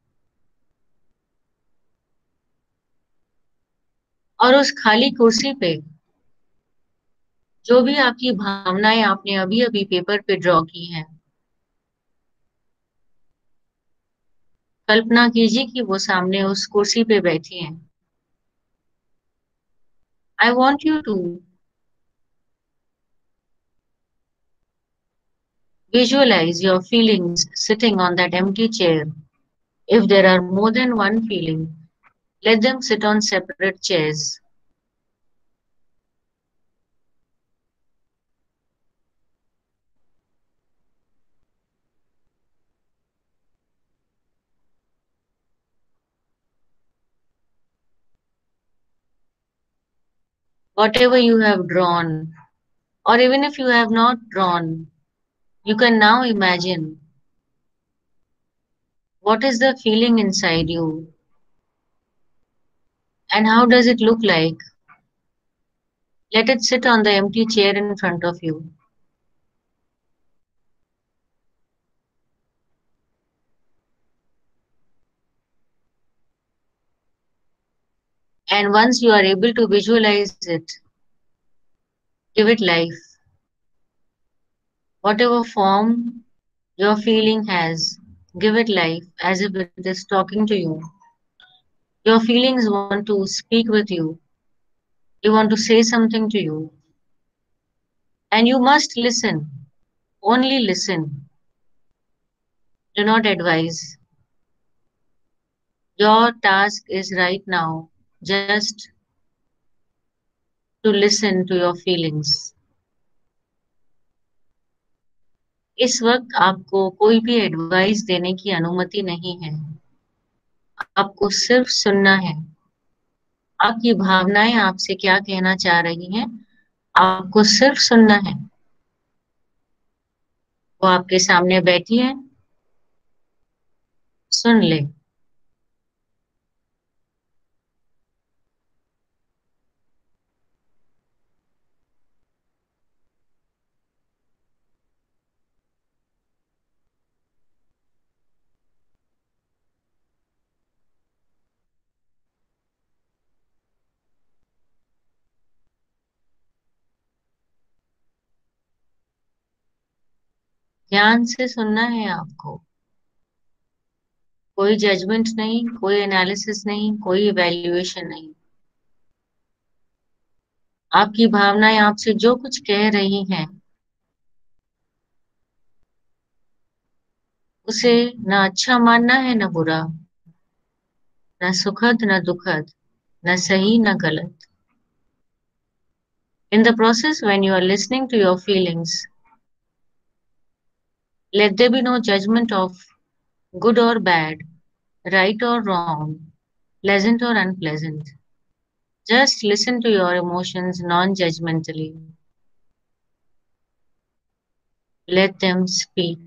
और उस खाली कुर्सी पे जो भी आपकी भावनाएं आपने अभी अभी पेपर पे ड्रॉ की हैं, कल्पना कीजिए कि वो सामने उस कुर्सी पे बैठी हैं। I want you to visualize your feelings sitting on that empty chair. If there are more than one feeling, let them sit on separate chairs. Whatever you have drawn, or even if you have not drawn, you can now imagine what is the feeling inside you and how does it look like. Let it sit on the empty chair in front of you. And once you are able to visualize it, give it life. Whatever form your feeling has, give it life as if it is talking to you. Your feelings want to speak with you. They want to say something to you. And you must listen. Only listen. Do not advise. Your task is right now just to listen to your feelings. इस वक्त आपको कोई भी advice देने की अनुमति नहीं है। आपको सिर्फ सुनना है। आपकी भावनाएं आपसे क्या कहना चाह रही हैं, आपको सिर्फ सुनना है। वो आपके सामने बैठी है, सुन ले। ध्यान से सुनना है आपको। कोई जजमेंट नहीं, कोई एनालिसिस नहीं, कोई इवैल्यूएशन नहीं। आपकी भावनाएं आपसे जो कुछ कह रही हैं, उसे न अच्छा मानना है न बुरा, न सुखद न दुखद, न सही न गलत। In the process, when you are listening to your feelings, let there be no judgment of good or bad, right or wrong, pleasant or unpleasant. Just listen to your emotions non-judgmentally. Let them speak.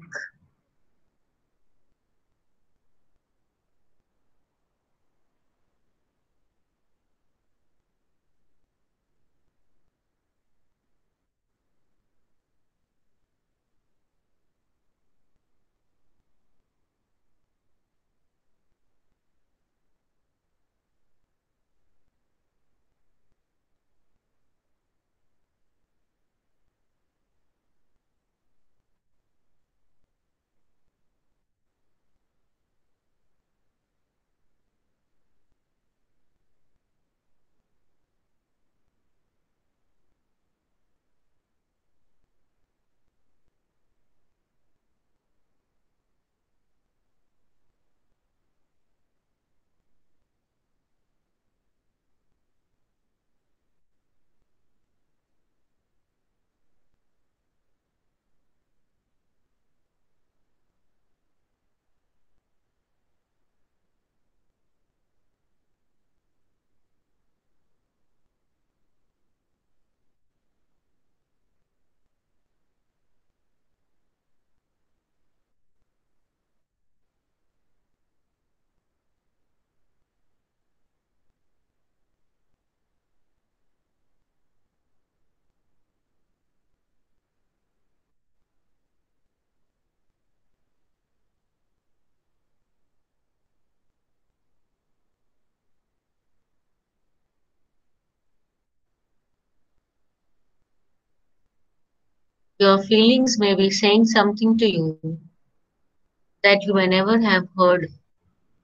Your feelings may be saying something to you that you may never have heard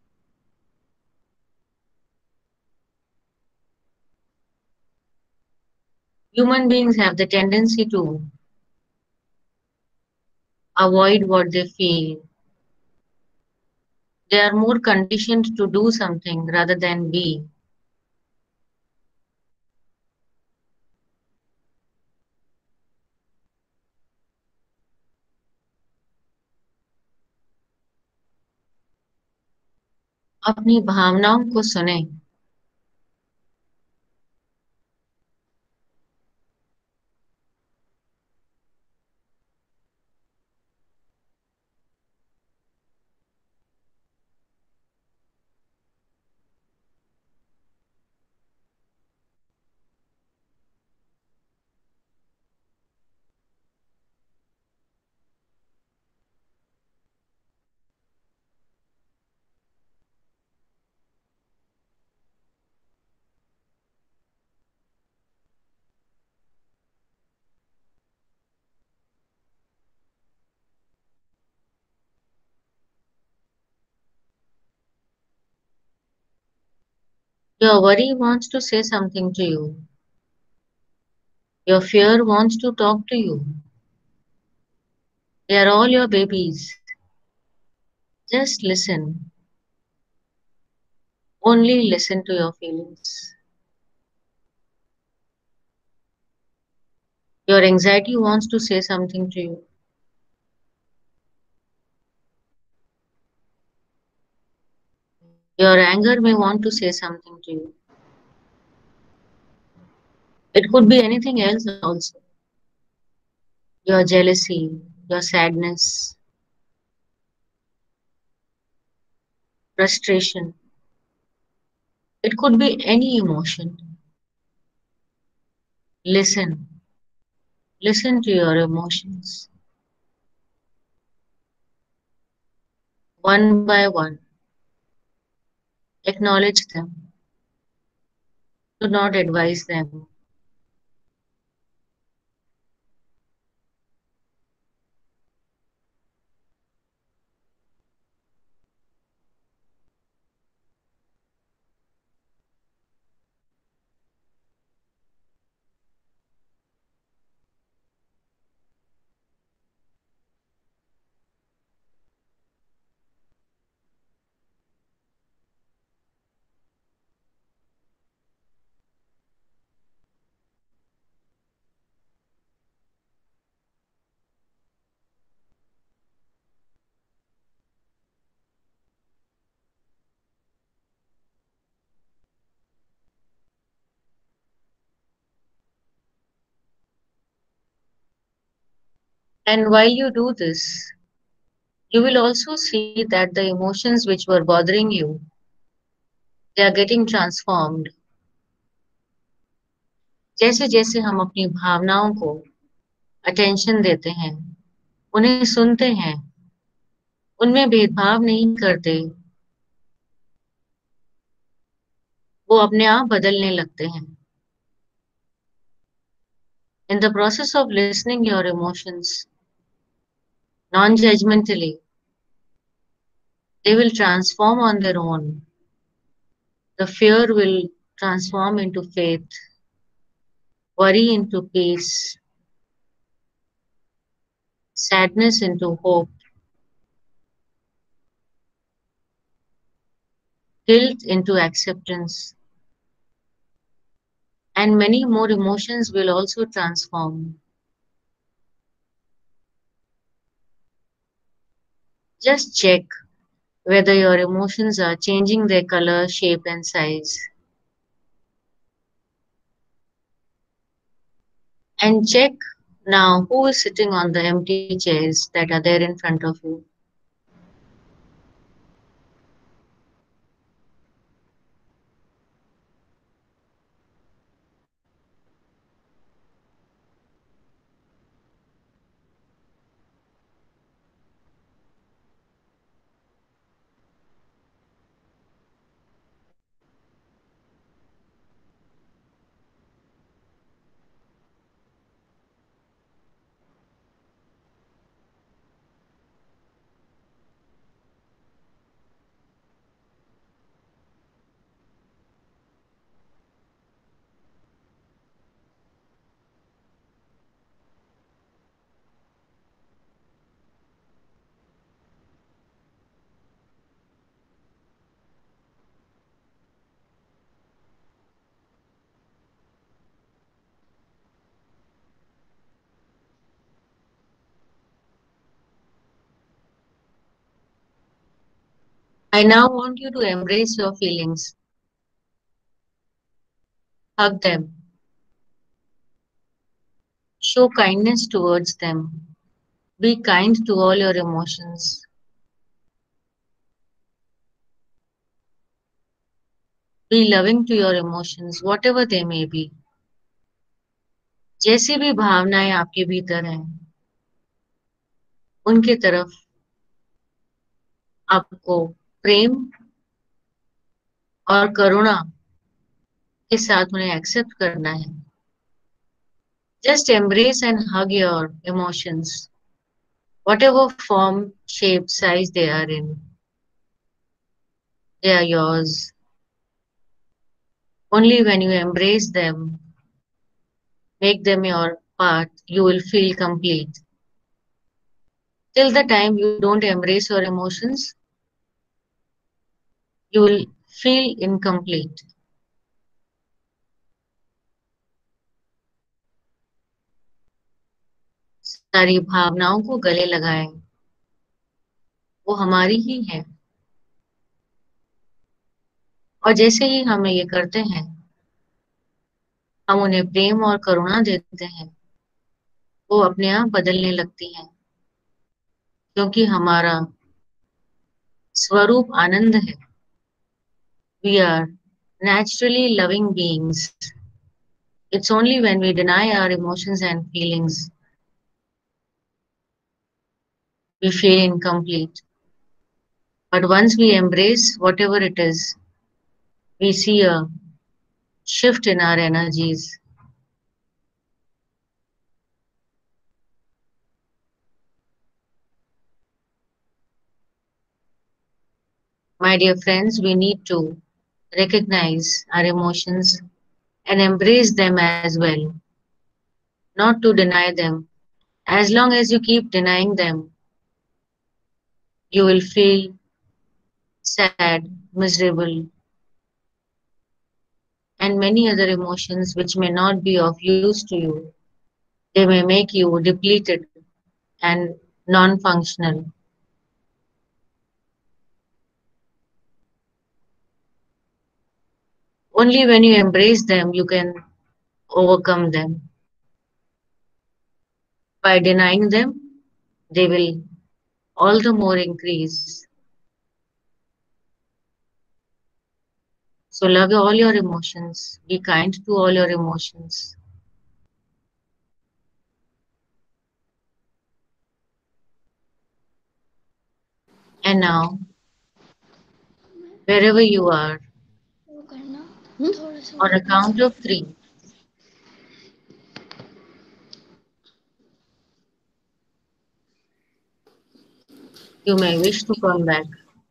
Human beings have the tendency to avoid what they feel. They are more conditioned to do something rather than be. अपनी भावनाओं को सुने। Your worry wants to say something to you. Your fear wants to talk to you. They are all your babies. Just listen. Only listen to your feelings. Your anxiety wants to say something to you. Your anger may want to say something to you. It could be anything else also. Your jealousy, your sadness, frustration. It could be any emotion. Listen. Listen to your emotions. One by one. Acknowledge them. Do not advise them. And while you do this, you will also see that the emotions which were bothering you, they are getting transformed. जैसे जैसे हम अपनी भावनाओं को attention देते हैं, उन्हें सुनते हैं, उनमें भेदभाव नहीं करते, वो अपने आप बदलने लगते हैं. In the process of listening your emotions non-judgmentally, they will transform on their own. The fear will transform into faith, worry into peace, sadness into hope, guilt into acceptance, and many more emotions will also transform. Just check whether your emotions are changing their color, shape, and size. And check now who is sitting on the empty chairs that are there in front of you. I now want you to embrace your feelings. Hug them. Show kindness towards them. Be kind to all your emotions. Be loving to your emotions, whatever they may be. जैसी भी भावनाएं आपके भीतर हैं, उनके तरफ आपको प्रेम और करुणा के साथ उन्हें एक्सेप्ट करना है. Just embrace and hug your emotions, whatever form, shape, size they are in. They are yours. Only when you embrace them, make them your part, you will feel complete. Till the time you don't embrace your emotions, you will feel incomplete. सारी भावनाओं को गले लगाएं, वो हमारी ही है. और जैसे ही हम ये करते हैं, हम उन्हें प्रेम और करुणा देते हैं, वो अपने आप बदलने लगती हैं, क्योंकि हमारा स्वरूप आनंद है. We are naturally loving beings. It's only when we deny our emotions and feelings we feel incomplete. But once we embrace whatever it is, we see a shift in our energies. My dear friends, we need to recognize our emotions and embrace them as well, not to deny them. As long as you keep denying them, you will feel sad, miserable, and many other emotions which may not be of use to you. They may make you depleted and non-functional. Only when you embrace them, you can overcome them. By denying them, they will all the more increase. So love all your emotions. Be kind to all your emotions. And now, wherever you are, on a count of three, you may wish to come back.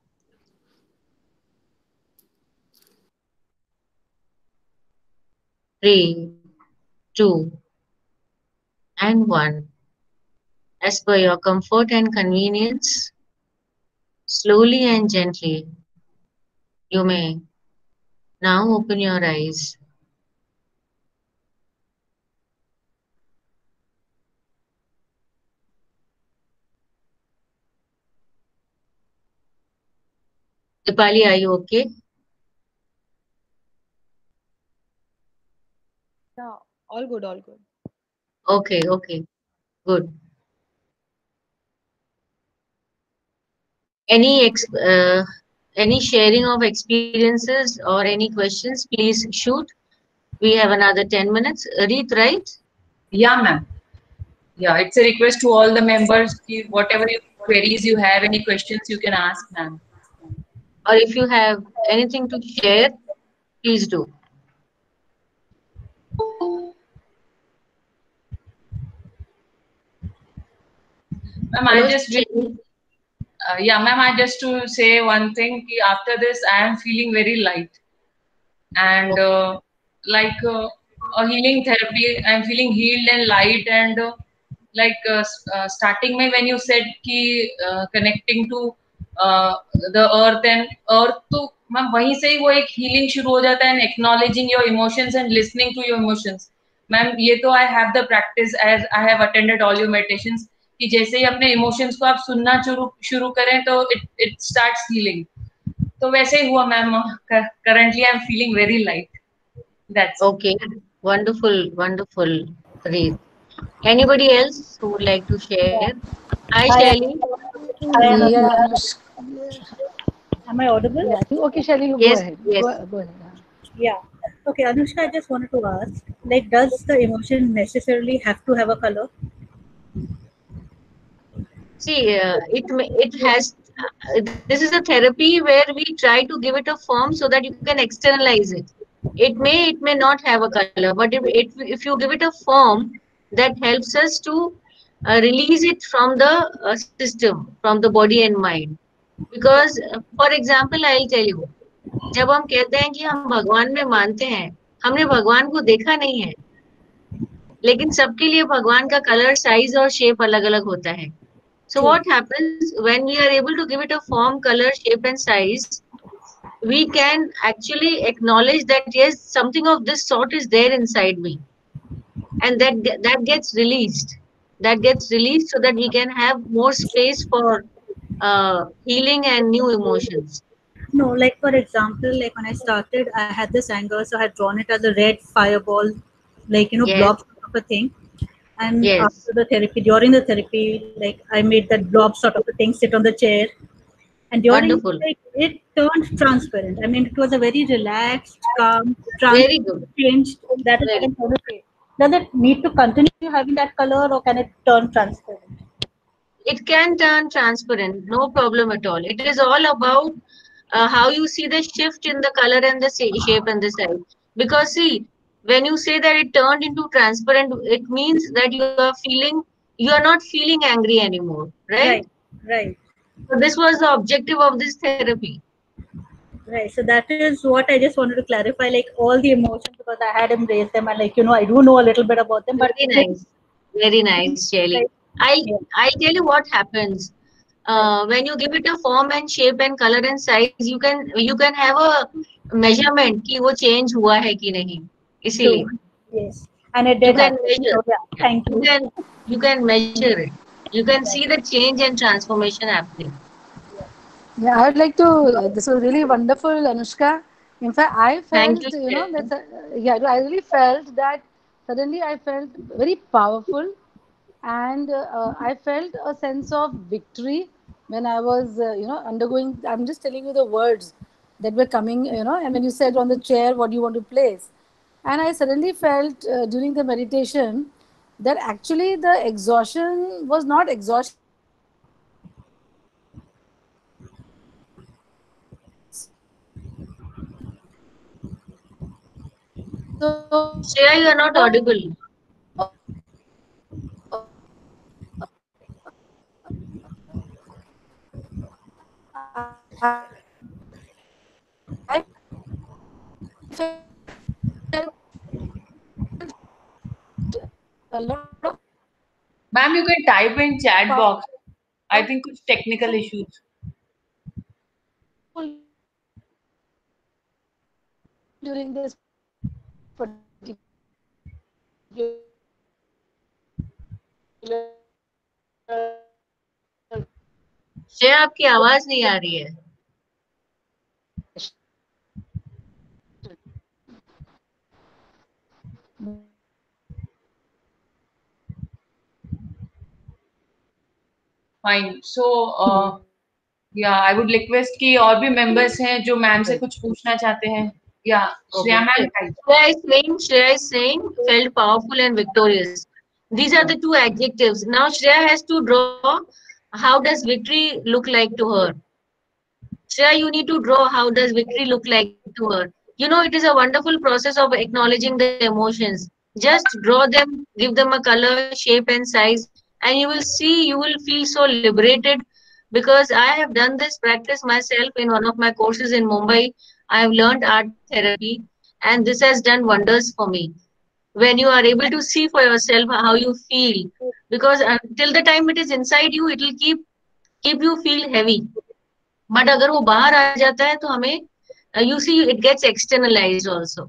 Three, two, and one. As per your comfort and convenience, slowly and gently, you may now open your eyes. Dipali, are you okay? Yeah, all good, all good. Okay, okay, good. Any ex uh, any sharing of experiences or any questions, please shoot. We have another ten minutes. Read, right? Yeah, ma'am. Yeah, it's a request to all the members. Ki whatever queries you have, any questions you can ask, ma'am. Or if you have anything to share, please do. Ma'am, I just uh, yeah, ma'am, I just to say one thing. Ki after this, I am feeling very light, and uh, like uh, a healing therapy. I am feeling healed and light, and uh, like uh, uh, starting में when you said कि uh, connecting to uh, the earth and earth, तो ma'am वहीं से ही वो एक healing शुरू हो जाता है, and acknowledging your emotions and listening to your emotions. Ma'am ये तो I have the practice as I have attended all your meditations कि जैसे ही अपने emotions को आप सुनना शुरू शुरू करें तो it it starts healing. तो वैसे ही हुआ ma'am. Currently I am feeling very light. That's okay. Wonderful, wonderful. Great. Anybody else who would like to share? Hi, Hi, Shelly. yeah, Anushka. Am I audible? Yeah, I think, okay, Shelly, you go Yes, ahead. yes. Go, go ahead. Yeah. Okay, Anushka, I just wanted to ask, like, does the emotion necessarily have to have a color? See, uh, it may- it has. Uh, this is a therapy where we try to give it a form so that you can externalize it. It may it may not have a color, but if it, if you give it a form that helps us to uh, release it from the uh, system, from the body and mind. Because, uh, for example, I'll tell you, जब हम कहते हैं कि हम भगवान में मानते हैं, हमने भगवान को देखा नहीं है, लेकिन सबके लिए भगवान का कलर, साइज और शेप अलग अलग होता है. So what happens when we are able to give it a form, color, shape, and size? We can actually acknowledge that yes, something of this sort is there inside me, and that that gets released. That gets released so that we can have more space for uh, healing and new emotions. No, like for example, like when I started, I had this anger, so I had drawn it as a red fireball, like you know, Yes. blob sort of a thing. And Yes. after the therapy, during the therapy, like I made that blob sort of a thing sit on the chair, and during Wonderful. like it turned transparent. I mean, it was a very relaxed, calm, Very transparent good. change. That is what Very I'm trying to say. Does it need to continue having that color, or can it turn transparent? It can turn transparent, no problem at all. It is all about uh, how you see the shift in the color and the sa- shape and the size. Because see, when you say that it turned into transparent, it means that you are feeling, you are not feeling angry anymore, right? Right, right, So this was the objective of this therapy. right. So that is what I just wanted to clarify. Like all the emotions, because I had embraced them, and like you know, I do know a little bit about them, but Very nice, very nice, Shelly. like, I'll yeah. I'll tell you what happens. Uh, when you give it a form and shape and color and size, you can you can have a measurement कि वो change हुआ है कि नहीं. इसीलिए. True. Yes, and it You did can happen. measure. So yeah, thank You you. can you can measure it. You can see the change and transformation happening. Yeah, I would like to. Uh, this was really wonderful, Anushka. In fact, I Thank felt, you, you know, Shelly. that uh, yeah, I really felt that suddenly I felt very powerful, and uh, I felt a sense of victory when I was, uh, you know, undergoing. I'm just telling you the words that were coming, you know, and when you said on the chair, what do you want to place? And I suddenly felt uh, during the meditation that actually the exhaustion was not exhaustion. So, Shreya, you are not audible. I felt a lot of Ma'am, you can type in chat power box. I think कुछ technical issues. during this particular Shreya, आपकी आवाज नहीं आ रही है. Fine. So, uh, yeah, I would request कि और भी members हैं जो मैम से कुछ पूछना चाहते हैं. Yeah, Shreya Okay. ma'am. Shreya is saying, Shreya is saying, felt powerful and victorious. These are the two adjectives. Now Shreya has to draw how does victory look like to her. Shreya, you need to draw how does victory look like to her. You know, it is a wonderful process of acknowledging the emotions. Just draw them, give them a color, shape, and size, and you will see, you will feel so liberated because I have done this practice myself in one of my courses in Mumbai. I have learned art therapy, and this has done wonders for me. When you are able to see for yourself how you feel, because until the time it is inside you, it will keep keep you feel heavy. But अगर वो बाहर आ जाता है तो हमें you see it gets externalised also.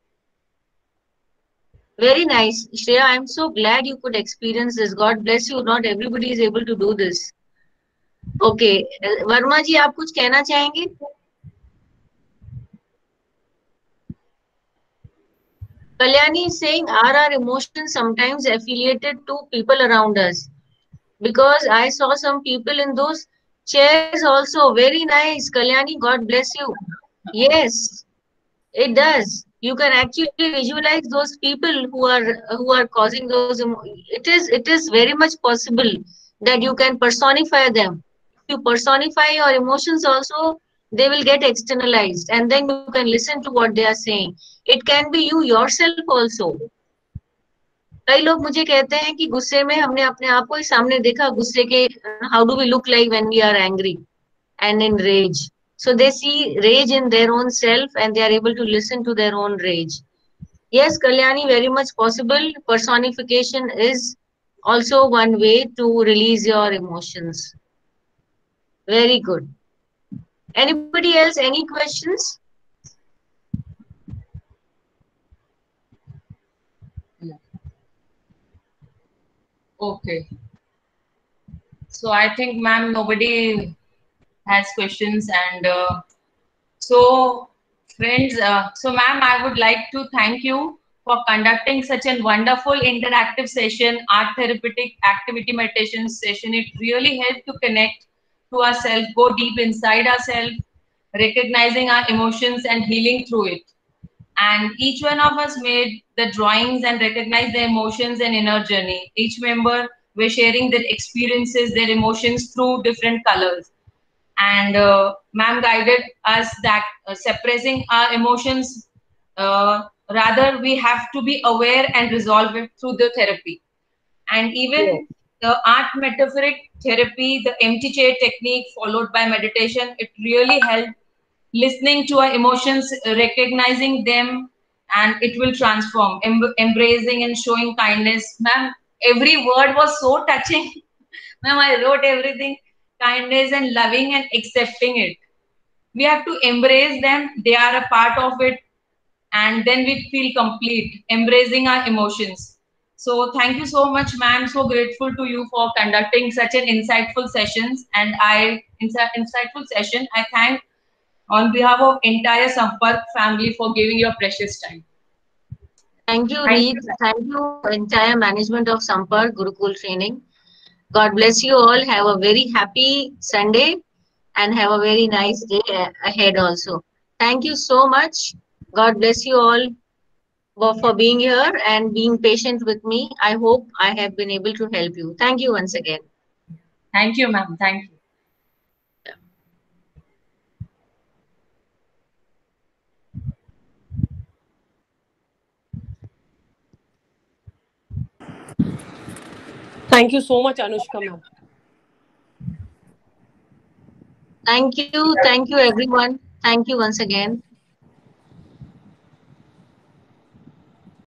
Very nice, Shreya. I'm so glad you could experience this. God bless you. Not everybody is able to do this. Okay, Verma ji, आप कुछ कहना चाहेंगे? Kalyani is saying, are our emotions sometimes affiliated to people around us? Because I saw some people in those chairs also. Very nice, Kalyani. God bless you. Yes, it does. You can actually visualize those people who are who are causing those. emo- It is it is very much possible that you can personify them. If you personify your emotions also, they will get externalized, and then you can listen to what they are saying. It can be you yourself also. कई लोग मुझे कहते हैं कि गुस्से में हमने अपने आप को ही सामने देखा गुस्से के how do we look like when we are angry and in rage. So they see rage in their own self and they are able to listen to their own rage. Yes, Kalyani, very much possible. Personification is also one way to release your emotions. Very good. Anybody else? Any questions? Okay. So I think, ma'am, nobody has questions, and uh, so friends, uh, so ma'am, I would like to thank you for conducting such a wonderful interactive session, art therapeutic activity meditation session. It really helped to connect to ourselves, go deep inside ourselves, recognizing our emotions and healing through it. And each one of us made the drawings and recognized the emotions and inner journey. Each member were sharing their experiences, their emotions through different colors. And uh, ma'am guided us that uh, suppressing our emotions, uh, rather we have to be aware and resolve it through the therapy. And even the art metaphoric therapy, the empty chair technique followed by meditation, it really helped listening to our emotions, recognizing them, and it will transform. Em- embracing and showing kindness. Ma'am, every word was so touching. Ma'am, I wrote everything. Kindness and loving and accepting it. We have to embrace them. They are a part of it. And then we feel complete, embracing our emotions. So thank you so much, ma'am. So grateful to you for conducting such an insightful sessions. And I, insi- insightful session, I thank on behalf of entire Sampark family for giving your precious time. Thank you, Thank Reed. Thank you, entire management of Sampark Gurukul Training. God bless you all. Have a very happy Sunday and have a very nice day a- ahead also. Thank you so much. God bless you all for for being here and being patient with me. I hope I have been able to help you. Thank you once again. Thank you, ma'am. Thank you. Thank you so much, Anushka ma'am. Thank you. Thank you, everyone. Thank you once again.